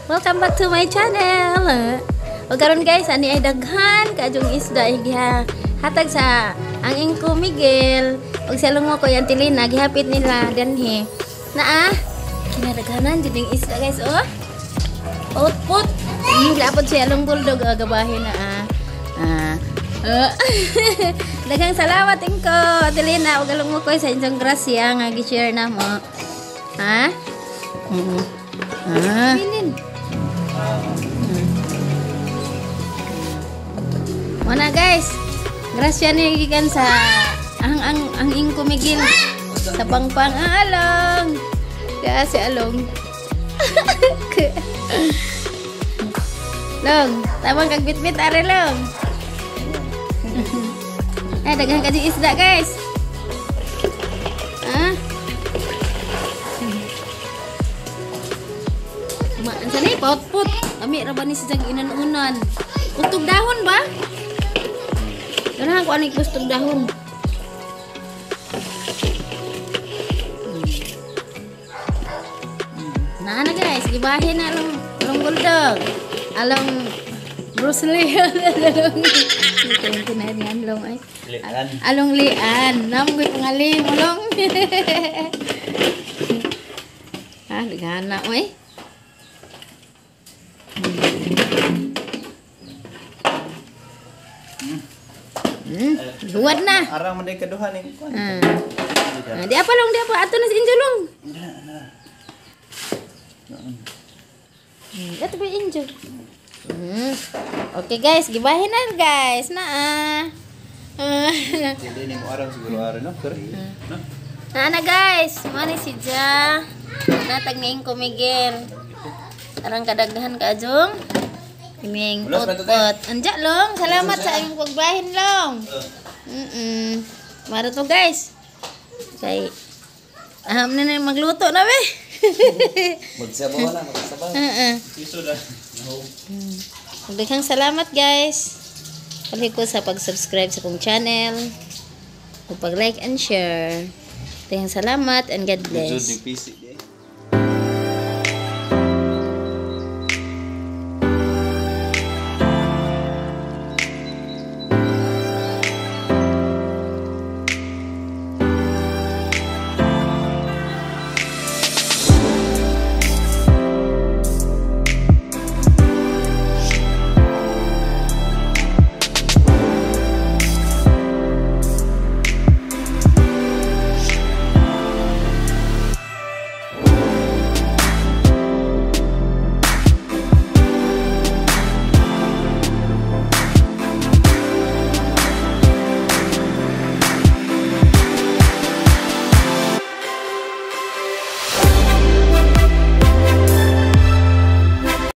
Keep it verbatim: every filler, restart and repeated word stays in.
Welcome back to my channel. O karon guys, ani ay daghan kaadtong isda ay giha hatag sa ang Inko Miguel og sa lungo ko yan tilina gihapit nila danhi. Naa kinadaghanan jud ning isda guys, oh. Put-put. Ni lapod siya long bulldog agabahin na ah. Ah. Uh, daghang salamat Inko tilina og lungo ko sa inyong grasya nga gi-share na mo. Ha? Mm. Ah. Minin. Mana guys, grasya ni gikan sa ang ang ang Inko Miguel sa pangpang along. Kaya si along. Long, tamang kag bit-bit are long. Eh dagang kaji isda guys. Ah. Maan sa ni pot-pot. Ami ra ba ni sa inan-unan. Utog dahon ba? Karena aku anik gustong dahon. Nah, na guys, gibahin na along along bulldog. Along Bruce Lee. Along ito yung kinahin niyan along ay. Lian. Along lian. Namoy pangalim along. Ah, ligana oy. Hmm, buat na. Arang man day kaduhan ning kuan. Ah. Ah, di apa long, di apa ato na si Injo long. Hmm, ato ba Injo? Hmm. Okay guys, gibahin na guys. Na ah. Ah. Hindi ni mo arang siguro ara no. Pero no. Na na guys, mani si Ja. Natag ni Inko Miguel. Arang kadaghan ka ajong. Kiming pot-pot. Anja long, salamat sa iyong pagbahin long. Mm -mm. Mara to guys. Kay aham na na magluto na be. Magsabaw na, magsabaw. Heeh. Iso na. Daghang salamat guys. Pali ko sa pag-subscribe sa kong channel. Ug pag-like and share. Daghang salamat and God bless.